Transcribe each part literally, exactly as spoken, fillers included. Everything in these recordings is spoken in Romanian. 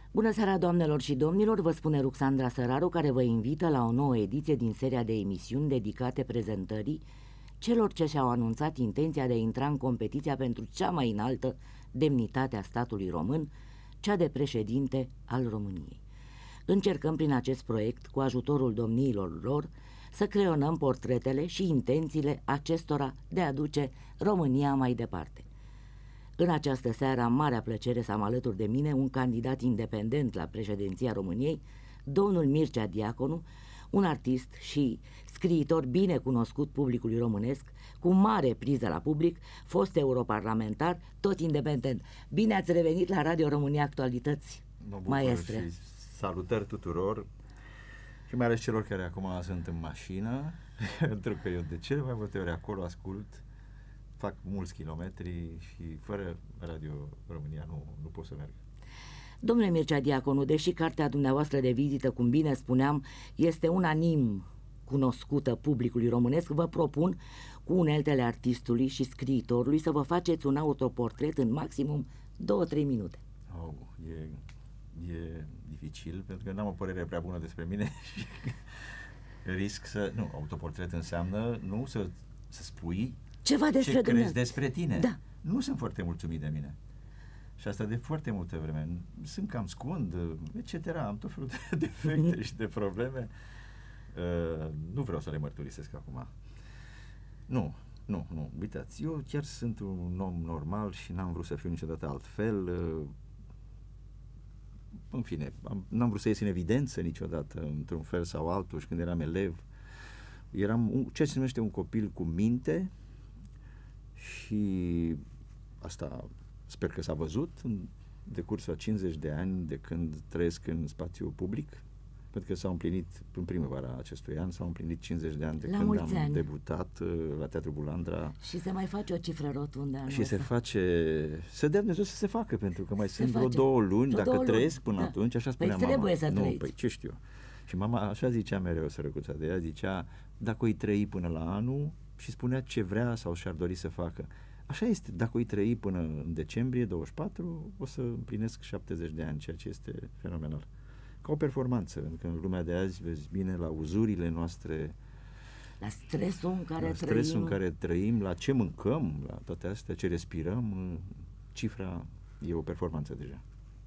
Bună seara, doamnelor și domnilor, vă spune Ruxandra Săraru, care vă invită la o nouă ediție din seria de emisiuni dedicate prezentării celor ce și-au anunțat intenția de a intra în competiția pentru cea mai înaltă demnitate a statului român, cea de președinte al României. Încercăm prin acest proiect, cu ajutorul domniilor lor, să creionăm portretele și intențiile acestora de a duce România mai departe. În această seară am marea plăcere să am alături de mine un candidat independent la președinția României, domnul Mircea Diaconu, un artist și scriitor bine cunoscut publicului românesc, cu mare priză la public, fost europarlamentar, tot independent. Bine ați revenit la Radio România Actualități, maestre. Și salutări tuturor și mai ales celor care acum sunt în mașină, pentru că eu de cele mai multe ori acolo ascult, fac mulți kilometri și fără Radio România nu, nu pot să merg. Domnule Mircea Diaconu, deși cartea dumneavoastră de vizită, cum bine spuneam, este unanim cunoscută publicului românesc, vă propun, cu uneltele artistului și scriitorului, să vă faceți un autoportret în maximum două-trei minute. Oh, e, e dificil, pentru că n-am o părere prea bună despre mine și risc să... Nu, autoportret înseamnă nu să, să spui ceva despre ce crezi dumneavoastră despre tine. Da. Nu sunt foarte mulțumit de mine. Și asta de foarte multă vreme. Sunt cam scund, et cetera. Am tot felul de defecte și de probleme. Uh, nu vreau să le mărturisesc acum. Nu, nu, nu. Uitați, eu chiar sunt un om normal și n-am vrut să fiu niciodată altfel. Uh, în fine, am, n-am vrut să ies în evidență niciodată, într-un fel sau altul, și când eram elev. Eram un, ceea ce se numește un copil cu minte și asta sper că s-a văzut în decursul a cincizeci de ani de când trăiesc în spațiu public, pentru că s-au împlinit, în primăvara acestui an, s-au împlinit cincizeci de ani de La când am ani. debutat uh, la Teatrul Bulandra. Și se mai face o cifră rotundă. Și se face, să dea Dumnezeu să se facă, pentru că mai se sunt vreo face. două luni, vreo dacă două trăiesc luni. până Da. atunci, așa spunea păi mama. trebuie să nu, trăiți. păi ce știu. Și mama așa zicea mereu, sărăcuța de ea, zicea, dacă o-i trăi până la anul, și spunea ce vrea sau și-ar dori să facă. Așa este, dacă o-i trăi până în decembrie douăzeci și patru, o să împlinesc șaptezeci de ani, ceea ce este fenomenal. Ca o performanță, pentru că în lumea de azi, vezi bine, la uzurile noastre, la stresul în care la trăim, stresul în care trăim, la ce mâncăm, la toate astea, ce respirăm, cifra e o performanță deja.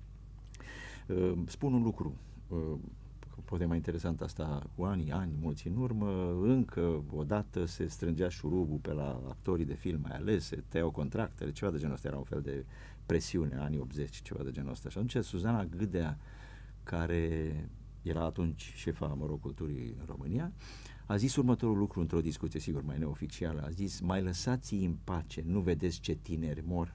Spun un lucru, poate mai interesant asta, cu ani, ani, mulți în urmă, încă odată se strângea șurubul pe la actorii de film, mai ales, se tăiau contractele, ceva de genul ăsta, era un fel de presiune, anii optzeci, ceva de genul ăsta. Și atunci Suzana Gâdea, care era atunci șefa, mă rog, culturii în România, a zis următorul lucru într-o discuție, sigur, mai neoficială, a zis, mai lăsați-i în pace, nu vedeți ce tineri mor?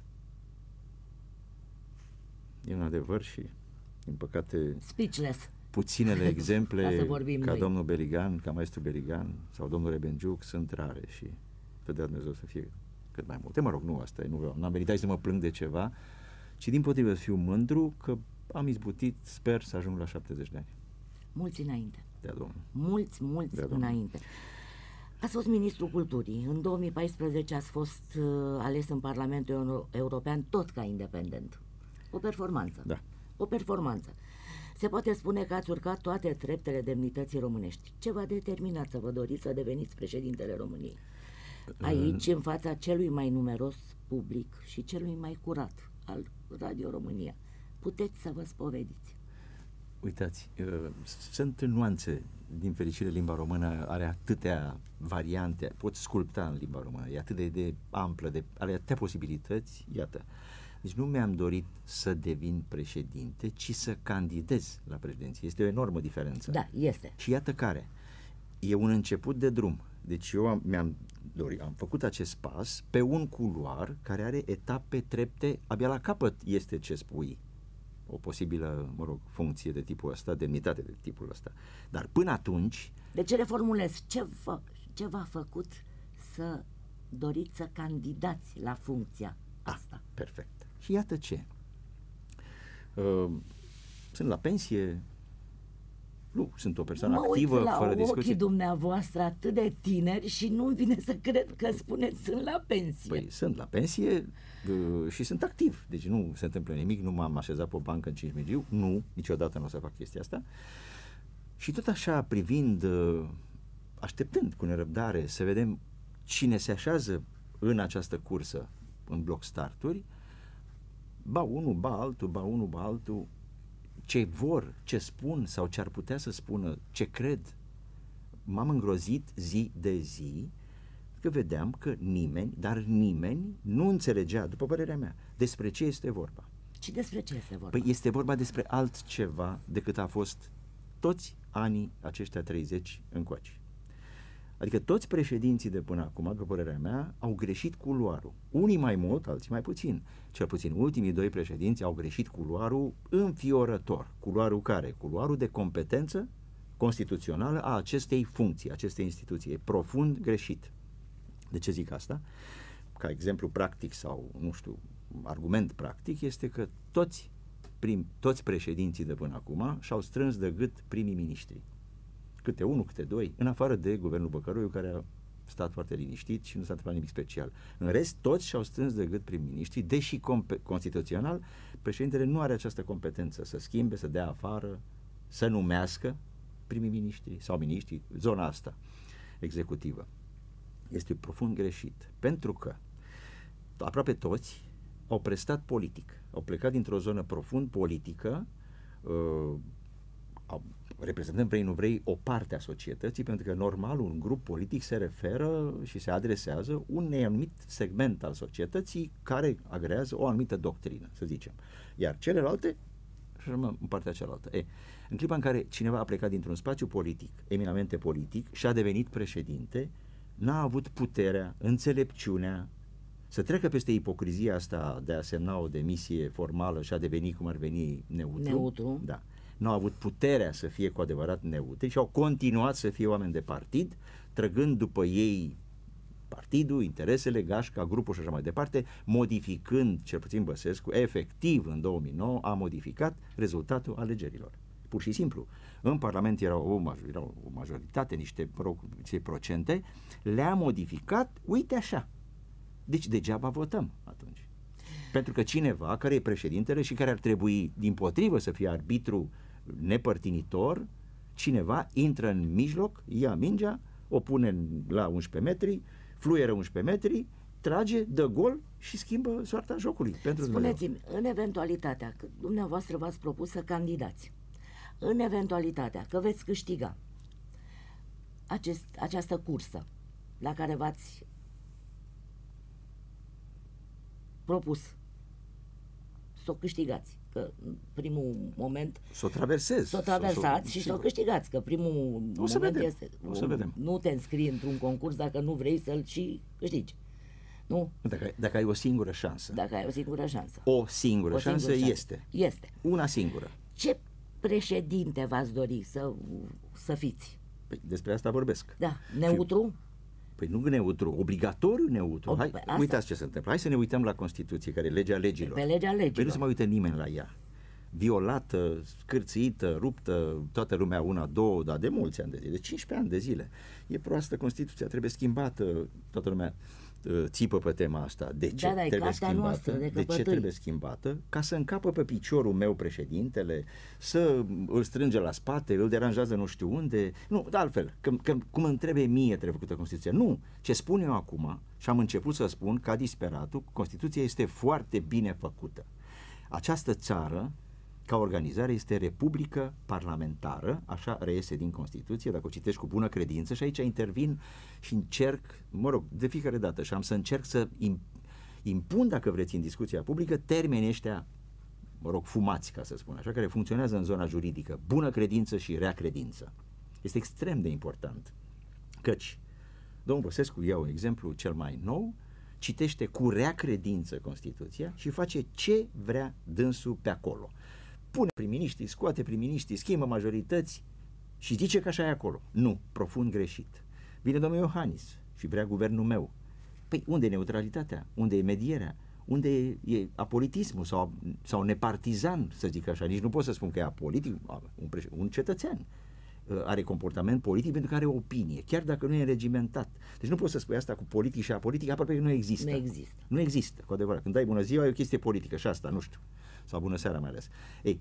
E un adevăr și, din păcate, speechless. Puținele exemple ca noi. domnul Beligan, ca maestru Beligan sau domnul Rebenjuc sunt rare și să dea Dumnezeu să fie cât mai multe. Mă rog, nu, asta e, nu vreau, n-am venit aici să mă plâng de ceva, ci din potrivă să fiu mândru că am izbutit, sper să ajung la șaptezeci de ani. Mulți înainte. Dea Domnul. Mulți, mulți Dea înainte. Ați fost ministrul culturii. În două mii paisprezece ați fost uh, ales în Parlamentul European tot ca independent. O performanță. Da. O performanță. Se poate spune că ați urcat toate treptele demnității românești. Ce v-a determinat să vă doriți să deveniți președintele României? Aici, în fața celui mai numeros public și celui mai curat al Radio România. Puteți să vă spovediți. Uitați, sunt nuanțe. Din fericire, limba română are atâtea variante, poți sculpta în limba română, e atât de, de amplă, de, are atâtea posibilități, iată. Deci nu mi-am dorit să devin președinte, ci să candidez la președinție. Este o enormă diferență. Da, este. Și iată care. E un început de drum. Deci eu am, mi-am dorit, am făcut acest pas pe un culoar care are etape, trepte, abia la capăt este ce spui. O posibilă, mă rog, funcție de tipul ăsta, demnitate de tipul ăsta. Dar până atunci... De ce reformulez? Ce, v- ce v-a făcut să doriți să candidați la funcția asta? Ah, perfect. Și iată ce. Uh, sunt la pensie, Nu, sunt o persoană mă activă, uit la fără discuție. ochii dumneavoastră atât de tineri și nu-mi vine să cred că spuneți sunt la pensie. Păi sunt la pensie uh, și sunt activ. Deci nu se întâmplă nimic, nu m-am așezat pe o bancă în cinci miliu, nu, niciodată nu o să fac chestia asta. Și tot așa, privind, uh, așteptând cu nerăbdare să vedem cine se așează în această cursă, în bloc starturi, ba unul, ba altul, ba unul, ba altul, ce vor, ce spun sau ce ar putea să spună, ce cred, m-am îngrozit zi de zi că vedeam că nimeni, dar nimeni nu înțelegea, după părerea mea, despre ce este vorba. Și despre ce este vorba? Păi este vorba despre altceva decât a fost toți anii aceștia treizeci încoace. Adică toți președinții de până acum, după părerea mea, au greșit culoarul. Unii mai mult, alții mai puțin. Cel puțin ultimii doi președinți au greșit culoarul înfiorător. Culoarul care? Culoarul de competență constituțională a acestei funcții, acestei instituții. E profund greșit. De ce zic asta? Ca exemplu practic sau, nu știu, argument practic, este că toți, prim, toți președinții de până acum și-au strâns de gât primii miniștri. Câte unul, câte doi, în afară de guvernul Băcăroiu, care a stat foarte liniștit și nu s-a întâmplat nimic special. În rest, toți și-au strâns de gât prim-miniștri, deși constituțional, președintele nu are această competență să schimbe, să dea afară, să numească primii miniștri sau miniștri, zona asta executivă. Este profund greșit, pentru că aproape toți au prestat politic, au plecat dintr-o zonă profund politică, uh, au reprezentăm, vrei nu vrei, o parte a societății, pentru că normal un grup politic se referă și se adresează unui anumit segment al societății care agrează o anumită doctrină, să zicem. Iar celelalte și rămân în partea cealaltă. E, în clipa în care cineva a plecat dintr-un spațiu politic, eminamente politic, și a devenit președinte, n-a avut puterea, înțelepciunea să treacă peste ipocrizia asta de a semna o demisie formală și a deveni, cum ar veni, neutru. Neutru. Da. Nu au avut puterea să fie cu adevărat neutri și au continuat să fie oameni de partid, trăgând după ei partidul, interesele, gașca, grupul și așa mai departe, modificând, cel puțin Băsescu, efectiv în două mii nouă a modificat rezultatul alegerilor. Pur și simplu. În Parlament era o, major, era o majoritate, niște, niște procente, le-a modificat, uite așa. Deci degeaba votăm atunci. Pentru că cineva care e președintele și care ar trebui dimpotrivă să fie arbitru nepărtinitor, cineva intră în mijloc, ia mingea, o pune la unsprezece metri, fluieră unsprezece metri, trage, dă gol și schimbă soarta jocului. Pentru Spuneți-mi, în eventualitatea că dumneavoastră v-ați propus să candidați, în eventualitatea că veți câștiga acest, această cursă la care v-ați propus să o câștigați, că în primul moment să o traversezi, să o traversați și să o câștigați, că primul o să moment vedem. este o să vedem. Nu te înscrii într-un concurs dacă nu vrei să-l și câștigi. Nu? Dacă, dacă ai o singură șansă. Dacă ai o singură șansă. O singură, o șansă, singură șansă este. Este. Una singură. Ce președinte v-ați dori să, să fiți? Păi despre asta vorbesc. Da, neutru? Și, păi nu neutru, obligatoriu neutru. O, Hai, uitați ce se întâmplă. Hai să ne uităm la Constituție, care e legea legilor. Pe legea legilor. Păi nu se mai uită nimeni la ea. Violată, scârțită, ruptă, toată lumea una, două, dar de mulți ani de zile, de cincisprezece ani de zile. E proastă Constituția, trebuie schimbată, toată lumea uh, țipă pe tema asta. De ce da, da, trebuie schimbată? Noastră, de, de ce trebuie schimbată? Ca să încapă pe piciorul meu președintele, să îl strânge la spate, îl deranjează nu știu unde. Nu, de altfel, că, că, cum îmi trebuie mie trebuie făcută Constituția. Nu, ce spun eu acum, și am început să spun ca disperatul, Constituția este foarte bine făcută. Această țară, ca organizare, este republică parlamentară, așa reiese din Constituție, dacă o citești cu bună credință, și aici intervin și încerc, mă rog, de fiecare dată, și am să încerc să impun, dacă vreți, în discuția publică, termenii ăștia, mă rog, fumați, ca să spun așa, care funcționează în zona juridică, bună credință și rea credință. Este extrem de important, căci domnul Băsescu, iau exemplu cel mai nou, citește cu rea credință Constituția și face ce vrea dânsul pe acolo. Pune prim-miniștri, scoate prim-miniștri, schimbă majorități și zice că așa e acolo. Nu, profund greșit. Vine domnul Iohannis și vrea guvernul meu. Păi unde e neutralitatea? Unde e medierea? Unde e, e apolitismul sau, sau nepartizan, să zic așa? Nici nu pot să spun că e apolitic, un, un cetățean. are comportament politic pentru că are o opinie, chiar dacă nu e regimentat. Deci nu poți să spui asta cu politic și apolitic, aproape că nu există. Nu există. Nu există, cu adevărat. Când dai bună ziua, e o chestie politică și asta, nu știu. Sau bună seara mai ales. Ei,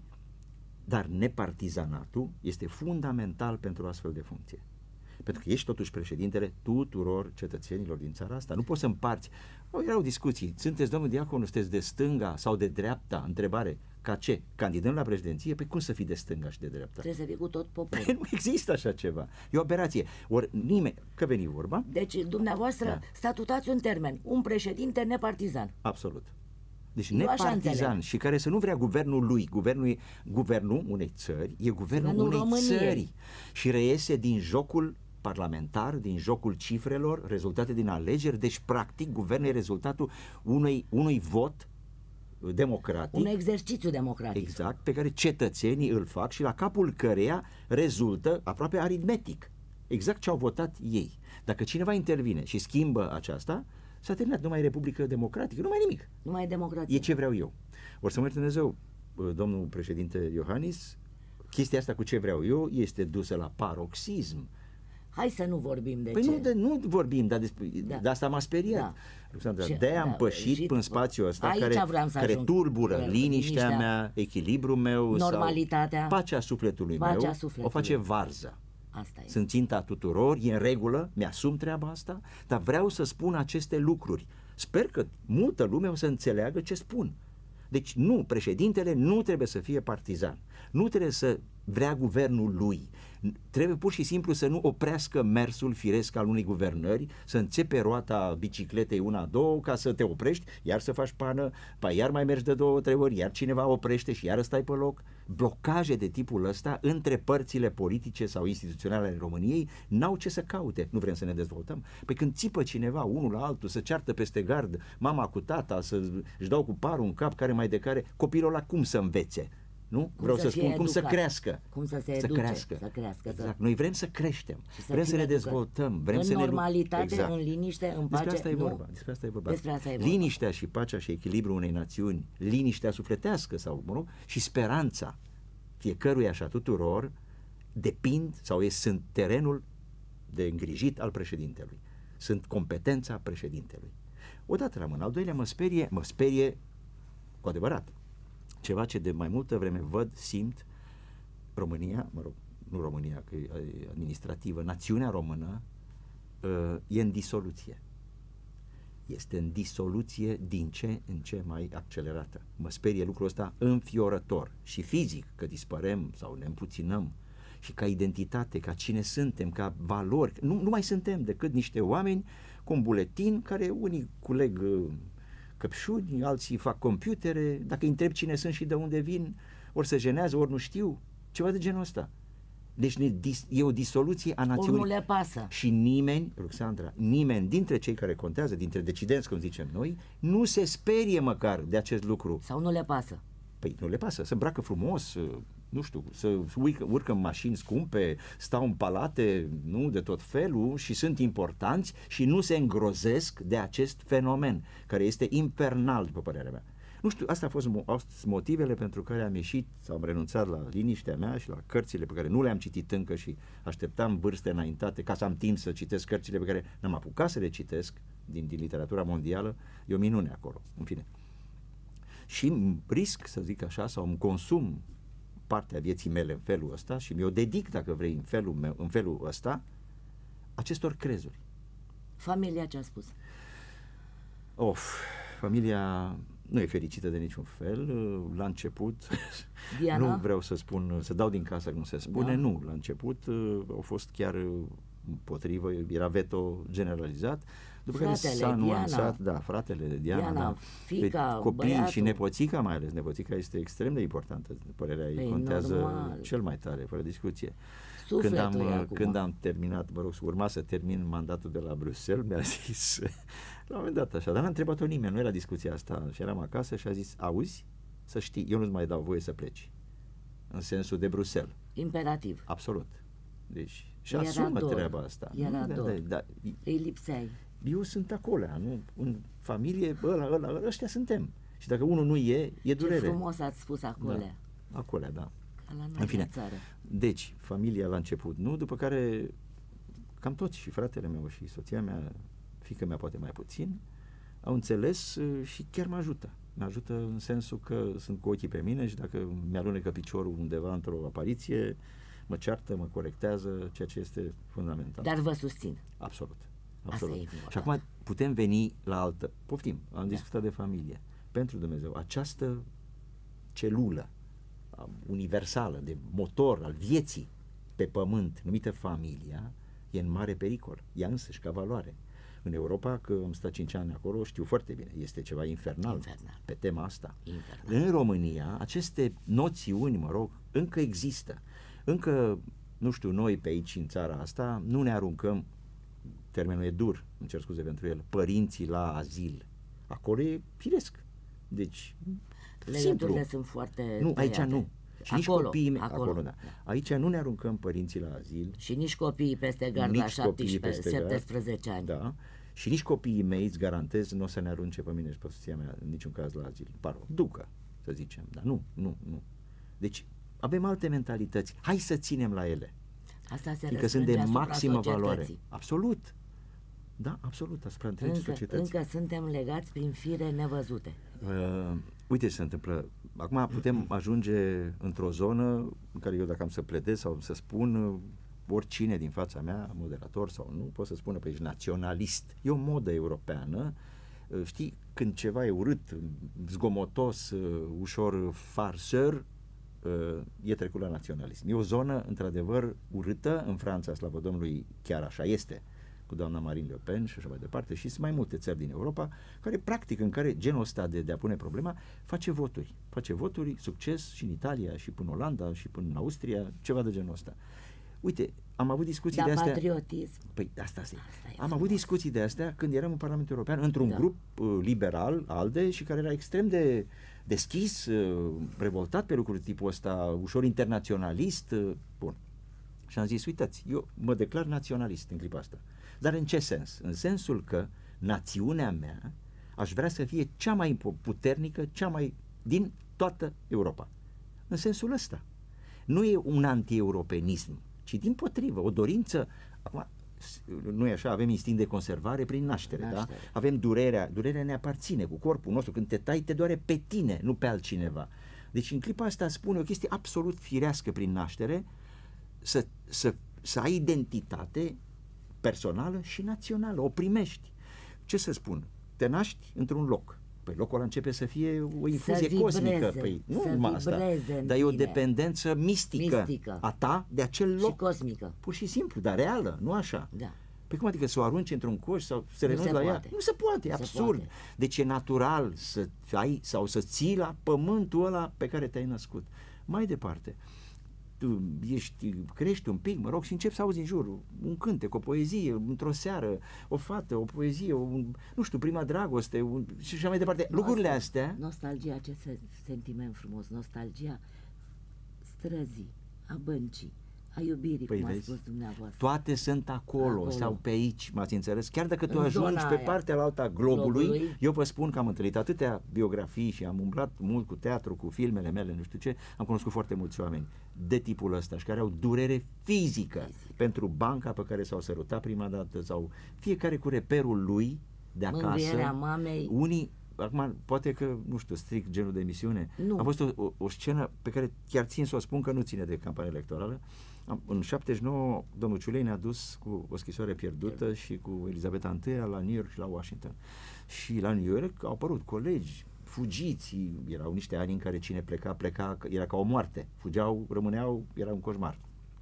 dar nepartizanatul este fundamental pentru astfel de funcție. Pentru că ești totuși președintele tuturor cetățenilor din țara asta. Nu poți să împarți. Au, erau discuții. Sunteți, domnul Diaconu, sunteți de stânga sau de dreapta? Întrebare. Ca ce? Candidăm la președinție? Păi cum să fii de stânga și de dreapta? Trebuie să fii cu tot poporul. Păi nu există așa ceva. E o operație. Ori nimeni, că veni vorba. Deci, dumneavoastră, da. statutați un termen. Un președinte nepartizan. Absolut. Deci Eu nepartizan și care să nu vrea guvernul lui, guvernul, guvernul unei țări, e guvernul, guvernul unei României. Țări și reiese din jocul parlamentar, din jocul cifrelor, rezultate din alegeri, deci practic guvernul e rezultatul unui, unui vot democratic. Un exercițiu democratic. Exact, pe care cetățenii îl fac și la capul căreia rezultă aproape aritmetic. Exact ce au votat ei. Dacă cineva intervine și schimbă aceasta, s-a terminat, nu mai e Republică Democratică, nu mai e nimic. Nu mai e democrație. E ce vreau eu. Or să mă ierte Dumnezeu, domnul președinte Iohannis, chestia asta cu ce vreau eu este dusă la paroxism. Hai să nu vorbim de păi ce. Nu, de, nu vorbim, dar despre, da. de asta m-a speriat. Da. Alexandra, Și, de-aia am da, pășit și, în spațiul ăsta care, care tulbură liniștea, liniștea mea, echilibrul meu, normalitatea, sau pacea sufletului pacea meu, sufletului. o face varză. Asta e. Sunt ținta tuturor, e în regulă, mi-asum treaba asta, dar vreau să spun aceste lucruri. Sper că multă lume o să înțeleagă ce spun. Deci nu, președintele nu trebuie să fie partizan, nu trebuie să vrea guvernul lui, trebuie pur și simplu să nu oprească mersul firesc al unei guvernări, să înțepe roata bicicletei una, două, ca să te oprești, iar să faci pană, pa iar mai mergi de două, trei ori, iar cineva oprește și iar stai pe loc. Blocaje de tipul ăsta între părțile politice sau instituționale ale României n-au ce să caute. Nu vrem să ne dezvoltăm? Păi când țipă cineva unul la altul, să ceartă peste gard mama cu tata, să își dau cu parul în cap care mai de care, copilul ăla cum să învețe? Nu? Cum Vreau să, să spun educat. cum să crească. Cum să se să educe, crească. să crească. Exact. Să... Noi vrem să creștem, să vrem să ne educat. dezvoltăm, vrem în să normalitate, ne exact. în liniște, în pace. Despre asta e nu? vorba. Despre asta e vorba. Despre asta e vorba. Liniștea și pacea și echilibrul unei națiuni, liniștea sufletească sau, mă rog, și speranța fiecăruia și a tuturor depind sau e, sunt terenul de îngrijit al președintelui. Sunt competența președintelui. Odată rămân. Al doilea mă sperie, mă sperie cu adevărat. Ceva ce de mai multă vreme văd, simt, România, mă rog, nu România, că e administrativă, națiunea română e în disoluție. Este în disoluție din ce în ce mai accelerată. Mă sperie lucrul ăsta înfiorător și fizic, că dispărem sau ne împuținăm, și ca identitate, ca cine suntem, ca valori. Nu, nu mai suntem decât niște oameni cu un buletin care unii culeg căpșuni, alții fac computere, dacă îi întreb cine sunt și de unde vin, ori se jenează, ori nu știu, ceva de genul ăsta. Deci ne dis- e o disoluție a națiunii. Ori nu le pasă. Și nimeni, Ruxandra, nimeni dintre cei care contează, dintre decidenți, cum zicem noi, nu se sperie măcar de acest lucru. Sau nu le pasă. Păi nu le pasă, se îmbracă frumos, nu știu, să urcă, urcă în mașini scumpe, stau în palate, nu, de tot felul și sunt importanți și nu se îngrozesc de acest fenomen, care este infernal, după părerea mea. Nu știu, astea au fost motivele pentru care am ieșit sau am renunțat la liniștea mea și la cărțile pe care nu le-am citit încă și așteptam vârste înaintate ca să am timp să citesc cărțile pe care n-am apucat să le citesc din, din literatura mondială. E o minune acolo, în fine. Și risc, să zic așa, sau îmi consum partea vieții mele în felul ăsta și mi-o dedic, dacă vrei, în felul, meu, în felul ăsta, acestor crezuri. Familia ce a spus? Of, familia nu e fericită de niciun fel. La început, Diana? nu vreau să spun, să dau din casă cum se spune, da. Nu, la început au fost chiar împotrivă, era veto generalizat, după fratele, care s-a nuanțat, Diana, da, fratele de Diana, Diana da, fiica, copiii băiatul. și nepoțica mai ales, nepoțica este extrem de importantă, părerea ei Păi, contează normal. cel mai tare, fără discuție. Sufletul Când am, e acum. când am terminat, mă rog, urma să termin mandatul de la Bruxelles, mi-a zis, la un moment dat așa, dar n-a întrebat-o nimeni, nu era discuția asta, și eram acasă și a zis, auzi, să știi, eu nu-ți mai dau voie să pleci, în sensul de Bruxelles. Imperativ. Absolut. Deci, și Era asumă dor. treaba asta. Era nu, dor. Da, da, Îi lipseai. eu sunt acolo, nu? În familie, ăla, ăla, ăștia suntem. Și dacă unul nu e, e durere. Ce frumos ați spus acolo. Da. Acolo, da. la noi în fine, în țară. Deci, familia la început, nu? După care cam toți, și fratele meu și soția mea, fiica mea poate mai puțin, au înțeles și chiar mă ajută. Mă ajută în sensul că sunt cu ochii pe mine și dacă mi-alunecă piciorul undeva într-o apariție, mă ceartă, mă corectează, ceea ce este fundamental. Dar vă susțin. Absolut. Absolut. Și acum putem veni la altă. Poftim, am da. discutat de familie. Pentru Dumnezeu, această celulă universală, de motor al vieții pe pământ, numită familia, e în mare pericol. Ea însăși ca valoare. În Europa, că am stat cinci ani acolo, știu foarte bine, este ceva infernal, infernal. pe tema asta. Infernal. În România, aceste noțiuni, mă rog, încă există. Încă, nu știu, noi pe aici, în țara asta, nu ne aruncăm, termenul e dur, îmi cer scuze pentru el, părinții la azil. Acolo e firesc. Deci, legăturile sunt foarte Nu, aici tăiate. nu. Și acolo, nici copiii mei, acolo, acolo da. Da. Aici nu ne aruncăm părinții la azil. Și nici copiii peste gard la șaptesprezece șaptesprezece ani. Da. Și nici copiii mei, îți garantez, nu o să ne arunce pe mine și pe soția mea în niciun caz la azil. Par o ducă, să zicem. Dar nu, nu, nu. Deci avem alte mentalități. Hai să ținem la ele. Asta se adică sunt de maximă valoare. Absolut. Da, absolut, asupra întregii societăți. Încă suntem legați prin fire nevăzute. Uh, uite ce se întâmplă. Acum putem ajunge într-o zonă în care eu, dacă am să pledez sau să spun, oricine din fața mea, moderator sau nu, pot să spună, păi ești naționalist. E o modă europeană. Știi, când ceva e urât, zgomotos, ușor farsăr, e trecut la naționalism. E o zonă, într-adevăr, urâtă. În Franța, slavă Domnului, chiar așa este, cu doamna Marine Le Pen și așa mai departe, și sunt mai multe țări din Europa care, practic, în care genul ăsta de, de a pune problema face voturi. Face voturi, succes și în Italia, și până în Olanda, și până în Austria, ceva de genul ăsta. Uite, am avut discuții da, de astea... patriotism. Păi, asta, asta Am frumos. avut discuții de astea când eram în Parlamentul European, într-un da. grup uh, liberal, ALDE, și care era extrem de deschis, uh, revoltat pe lucruri tipul ăsta, ușor internaționalist. Uh, bun. Și am zis, uitați, eu mă declar naționalist în clipa asta. Dar în ce sens? În sensul că națiunea mea aș vrea să fie cea mai puternică, cea mai din toată Europa. În sensul ăsta. Nu e un anti-europenism, ci dimpotrivă, o dorință. Acum, nu e așa, avem instinct de conservare prin naștere, naștere. Da? Avem durerea, durerea ne aparține cu corpul nostru, când te tai, te doare pe tine, nu pe altcineva. Deci în clipa asta spune o chestie absolut firească prin naștere, să, să, să ai identitate personală și națională, o primești. Ce să spun? Te naști într-un loc. Păi locul ăla începe să fie o infuzie vibreze, cosmică. Păi nu numai asta, dar e o dependență mistică, mistică a ta de acel loc. Și cosmică. Pur și simplu, dar reală, nu așa. Da. Păi cum adică să o arunci într-un coș sau să renunți la poate. ea? Nu se poate, e absurd. Poate. Deci e natural să ai sau să ții la pământul ăla pe care te-ai născut. Mai departe, tu ești, crești un pic, mă rog, și începi să auzi în jur un cântec, o poezie, într-o seară, o fată, o poezie, un, nu știu, prima dragoste, un, și așa mai departe. No, lucrurile astea... Nostalgia, ce sentiment frumos, nostalgia străzii, a băncii, a iubirii, păi cum vezi, a spus dumneavoastră. Toate sunt acolo, acolo sau pe aici, m-ați înțeles? Chiar dacă tu în ajungi pe partea la alta globului, globului, eu vă spun că am întâlnit atâtea biografii și am umblat mult cu teatru, cu filmele mele, nu știu ce, am cunoscut foarte mulți oameni de tipul ăsta și care au durere fizică Fizic. pentru banca pe care s-au sărutat prima dată sau fiecare cu reperul lui de acasă. Mângâierea mamei. Unii, acum, poate că, nu știu, strict genul de emisiune, nu. a fost o, o, o scenă pe care chiar țin să o spun că nu ține de campanie electorală. Am, în șaptezeci și nouă, domnul Ciulei ne-a dus cu o scrisoare pierdută și cu Elizabeta întâi la New York și la Washington. Și la New York au apărut colegi fugiți, erau niște ani în care cine pleca, pleca, era ca o moarte. Fugeau, rămâneau, era un coșmar.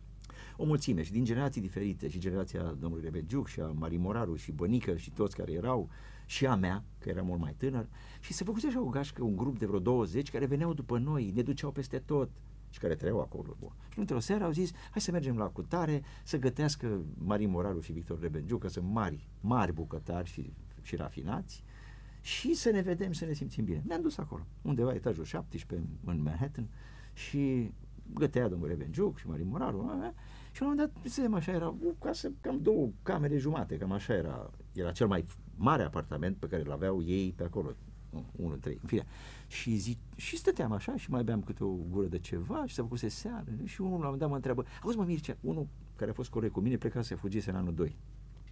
O mulțime și din generații diferite, și generația domnului Rebegiuc și a Marii Moraru și Bănică și toți care erau, și a mea, că era mult mai tânăr, și se făcuse așa o gașcă, un grup de vreo douăzeci care veneau după noi, ne duceau peste tot și care trăiau acolo. Bun. Și într-o seară au zis, hai să mergem la cutare, să gătească Marie Moraru și Victor Rebegiuc, că sunt mari, mari bucătari și, și rafinați, și să ne vedem, să ne simțim bine. Ne-am dus acolo, undeva etajul șaptesprezece în Manhattan, și gătea domnul Rebegiuc și Marie Moraru, și la un moment dat, să așa, era o casă, cam două camere jumate, cam așa era, era cel mai mare apartament pe care îl aveau ei pe acolo. unu, trei, în fine. Și, zi, și stăteam așa și mai beam câte o gură de ceva și se făcuse seară și unul la un moment dat mă întreabă, auzi mă Mircea, unul care a fost coleg cu mine plecase, fugise în anul doi.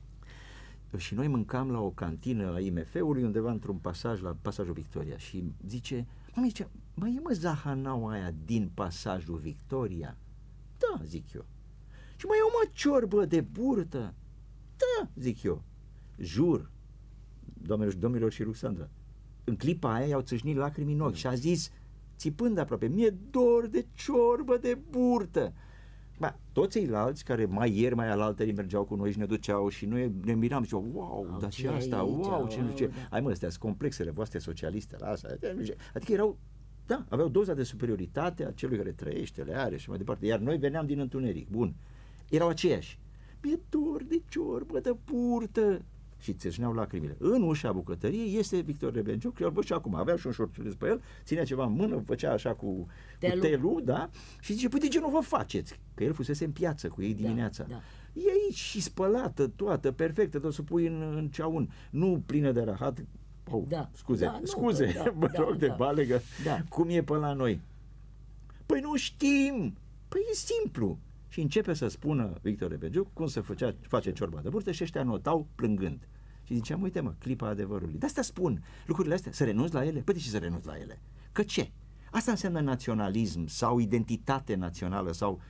Și noi mâncam la o cantină a I M F-ului undeva într-un pasaj, la pasajul Victoria și zice, mă Mircea, mai e mă zahanaua aia din pasajul Victoria? Da, zic eu. Și mai e o mă ciorbă de burtă? Da, zic eu. Jur, doamnelor, domnilor și Ruxandra, în clipa aia i-au țâșnit lacrimi în ochi și a zis, țipând aproape, mi-e dor de ciorbă de burtă. Ba, toți ceilalți care mai ieri, mai alaltări mergeau cu noi și ne duceau și noi ne miram și wow, Au, dar ce ce asta, aici, wow, ce nu știu ce. da. Hai mă, astea sunt complexele voastre socialiste la asta. Adică erau, da, aveau doza de superioritate a celui care trăiește, le are și mai departe. Iar noi veneam din întuneric, bun. Erau aceiași. Mi-e dor de ciorbă de burtă. Și țâșneau lacrimile. În ușa bucătăriei este Victor Rebenjuc, eu îl văd și acum, avea și un șorțuleț pe el, ținea ceva în mână, făcea așa cu telul, cu telul, da? Și zice, păi de ce nu vă faceți? Că el fusese în piață cu ei dimineața. Da, da. E aici și spălată toată, perfectă, tot să pui în, în ceaun, nu plină de rahat. Oh, da, scuze, da, scuze, nu, da, mă da, rog da, de da, balegă, da. Cum e pe la noi? Păi nu știm! Păi e simplu. Și începe să spună Victor Rebenjuc cum să făcea, face ciorba de burtă și ăștia notau plângând. Și ziceam, uite mă, clipa adevărului. De asta spun, lucrurile astea, să renunți la ele? Păi de ce să renunți la ele? Că ce? Asta înseamnă naționalism sau identitate națională sau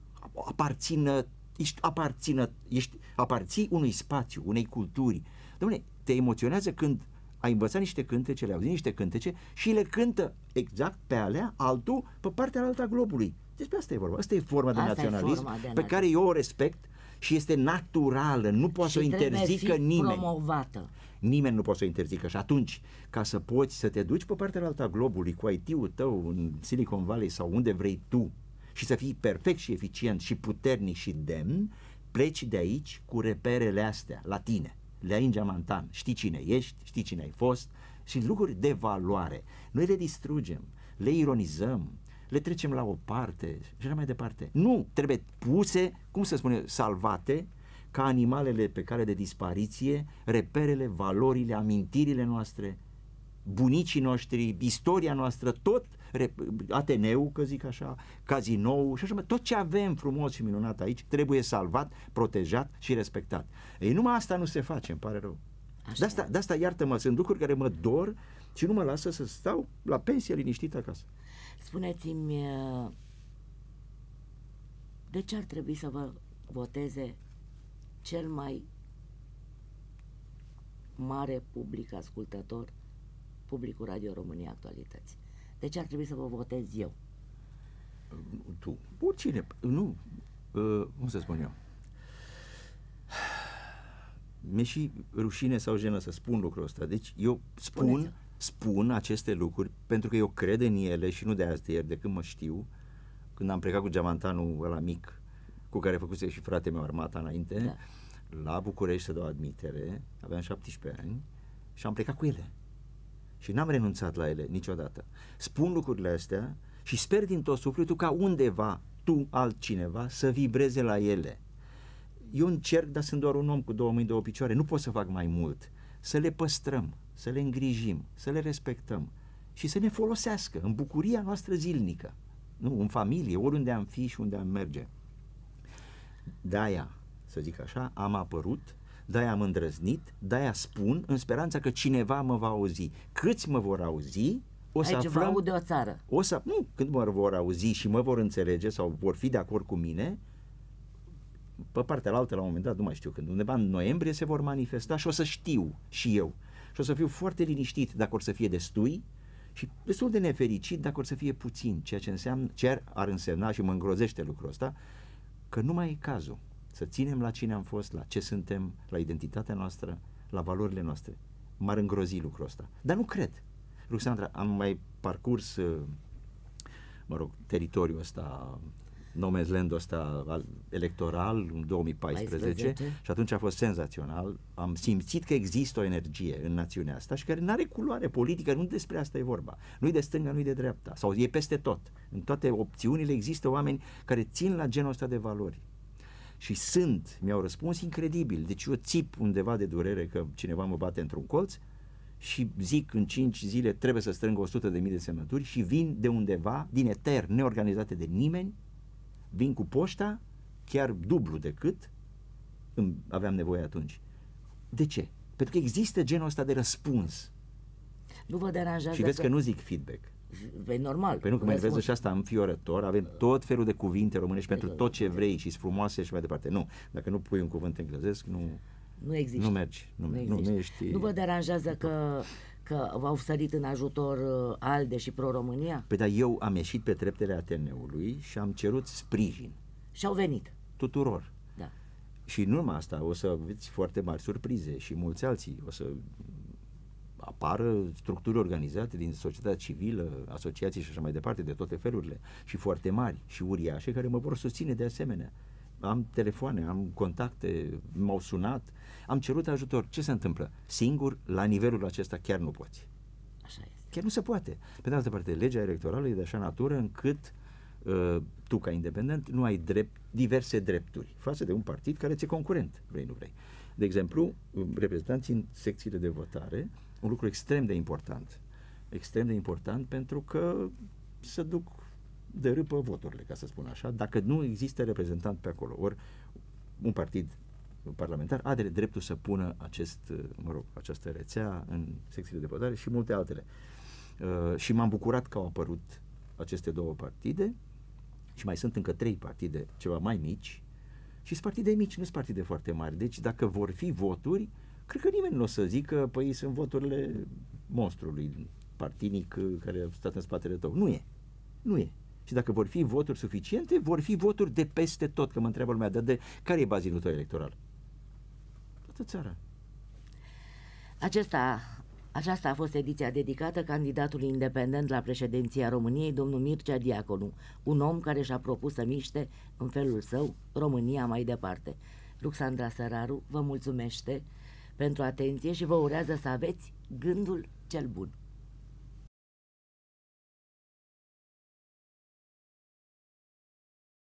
aparțină, ești, aparțină, ești, aparții unui spațiu, unei culturi. Dom'le, te emoționează când ai învățat niște cântece, le auzi niște cântece și le cântă exact pe alea, altul, pe partea alta a globului. Despre asta e vorba. Asta e forma de asta naționalism forma de pe național. Care eu o respect și este naturală, nu poate să o interzică nimeni. Promovată. Nimeni nu poate să o interzică. Și atunci, ca să poți să te duci pe partea alta a globului cu I T-ul tău în Silicon Valley sau unde vrei tu și să fii perfect și eficient și puternic și demn, pleci de aici cu reperele astea la tine. Le ai în geamantan. Știi cine ești, știi cine ai fost și lucruri de valoare. Noi le distrugem, le ironizăm, le trecem la o parte și așa mai departe. Nu, trebuie puse, cum să spune, salvate ca animalele pe care de dispariție, reperele, valorile, amintirile noastre, bunicii noștri, istoria noastră, tot Ateneu, că zic așa, Cazinou și așa mai, tot ce avem frumos și minunat aici trebuie salvat, protejat și respectat. Ei, numai asta nu se face, îmi pare rău. De asta, de asta iartă-mă, sunt lucruri care mă dor și nu mă lasă să stau la pensie liniștit acasă. Spuneți-mi, de ce ar trebui să vă voteze cel mai mare public ascultător, publicul Radio România Actualități? De ce ar trebui să vă votez eu? Tu, oricine, nu, uh, cum să spun eu? Mi-e și rușine sau jenă să spun lucrul ăsta. Deci eu spun, spun aceste lucruri pentru că eu cred în ele și nu de azi de ieri, de când mă știu, când am plecat cu geamantanul ăla mic, cu care făcuse și frate meu armata înainte, da. La București să dau admitere, aveam șaptesprezece ani și am plecat cu ele. Și n-am renunțat la ele niciodată. Spun lucrurile astea și sper din tot sufletul ca undeva, tu, altcineva, să vibreze la ele. Eu încerc, dar sunt doar un om cu două mâini, două picioare, nu pot să fac mai mult. Să le păstrăm, să le îngrijim, să le respectăm și să ne folosească în bucuria noastră zilnică, nu? În familie, oriunde am fi și unde am merge. De-aia, să zic așa, am apărut, de-aia am îndrăznit, de-aia spun, în speranța că cineva mă va auzi. Câți mă vor auzi, o să aici aflăm... vă aude o țară. O să, nu, când mă vor auzi și mă vor înțelege sau vor fi de acord cu mine, pe partea la altă, la un moment dat, nu mai știu când, undeva în noiembrie se vor manifesta și o să știu și eu. Și o să fiu foarte liniștit dacă or să fie destui și destul de nefericit dacă or să fie puțin, ceea ce înseamnă, ce ar însemna și mă îngrozește lucrul ăsta, că nu mai e cazul să ținem la cine am fost, la ce suntem, la identitatea noastră, la valorile noastre. M-ar îngrozi lucrul ăsta. Dar nu cred. Ruxandra, am mai parcurs, mă rog, teritoriul ăsta, no man's land-ul ăsta electoral în două mii paisprezece și atunci a fost senzațional. Am simțit că există o energie în națiunea asta și care nu are culoare politică, nu despre asta e vorba. Nu-i de stânga, nu-i de dreapta. Sau e peste tot. În toate opțiunile există oameni care țin la genul ăsta de valori. Și sunt, mi-au răspuns incredibil. Deci eu țip undeva de durere că cineva mă bate într-un colț și zic în cinci zile trebuie să strâng o sută de mii de semnături și vin de undeva, din eter, neorganizate de nimeni, vin cu poșta, chiar dublu decât aveam nevoie atunci. De ce? Pentru că există genul ăsta de răspuns. Nu vă deranjează și vezi că... că nu zic feedback. E normal. Păi nu, că mai vezi și asta înfiorător, avem tot felul de cuvinte românești pentru tot ce vrei și frumoase și mai departe. Nu, dacă nu pui un cuvânt englezesc, nu, nu există. Nu mergi. Nu, nu, nu, nu, ești... nu vă deranjează că, că v-au sărit în ajutor uh, ALDE și Pro-România? Păi dar eu am ieșit pe treptele Ateneului și am cerut sprijin. Și au venit. Tuturor. Da. Și nu numai asta, o să aveți foarte mari surprize și mulți alții. O să apară structuri organizate din societatea civilă, asociații și așa mai departe, de toate felurile, și foarte mari și uriașe, care mă vor susține de asemenea. Am telefoane, am contacte, m-au sunat, am cerut ajutor. Ce se întâmplă? Singur, la nivelul acesta, chiar nu poți. Așa este. Chiar nu se poate. Pe de altă parte, legea electorală e de așa natură încât uh, tu, ca independent, nu ai drept, diverse drepturi față de un partid care ți-e concurent, vrei nu vrei. De exemplu, reprezentanții în secțiile de votare, un lucru extrem de important. Extrem de important pentru că se duc de râpă voturile, ca să spun așa, dacă nu există reprezentant pe acolo. Ori un partid parlamentar are dreptul să pună acest, mă rog, această rețea în secțiile de votare și multe altele. Uh, și m-am bucurat că au apărut aceste două partide și mai sunt încă trei partide ceva mai mici și sunt partide mici, nu sunt partide foarte mari. Deci dacă vor fi voturi, cred că nimeni nu o să zică, păi sunt voturile monstrului partinic care a stat în spatele tău. Nu e. Nu e. Și dacă vor fi voturi suficiente, vor fi voturi de peste tot, că mă întreabă lumea, dar de care e bazinul tău electoral? Toată țara. Acesta, aceasta a fost ediția dedicată candidatului independent la președinția României, domnul Mircea Diaconu, un om care și-a propus să miște în felul său România mai departe. Ruxandra Săraru vă mulțumește pentru atenție și vă urează să aveți gândul cel bun.